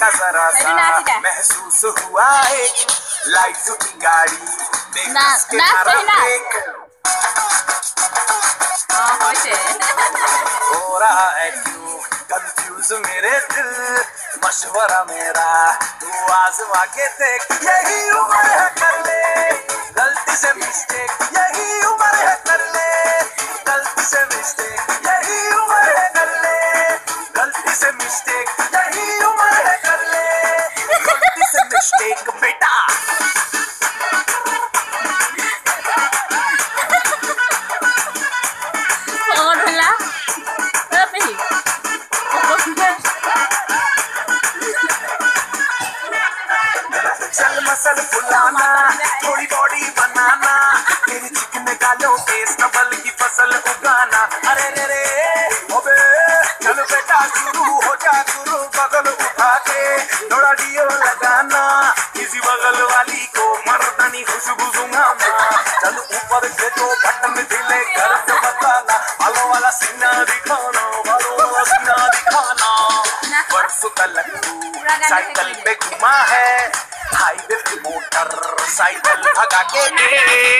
जरा सा महसूस हुआ एक लाइफ की गाड़ी देख के मारा ब्रेक हो रहा है क्यों कंफ्यूज मेरे दिल मशवरा मेरा तू आजमा के देख यही उम्र है कर ले गलती से मिस्टेक यही उम्र है कर ले गलती से मिस्टेक यही उम्र है कर ले गलती से मिस्टेक यही उम्र है कर ले गलती से मिस्टेक बेटा चल मसल फुलाना थोड़ी बॉडी बनाना तेरी चिकन गालों पे स्नबल की फसल उगाना अरे रे रे ओबे चल बेटा शुरू हो जा शुरू बगल उठा के थोड़ा डियो लगाना किसी बगल वाली को मर्दानी खुशबू सुंघाना चल ऊपर से तो बटन ढीले कर से बताना बालों वाला सीना दिखाना बालों वाला सीना दिखाना परसों तक तू साइकिल पे घुमा है हाईवे पे मोटर साइकिल भगा के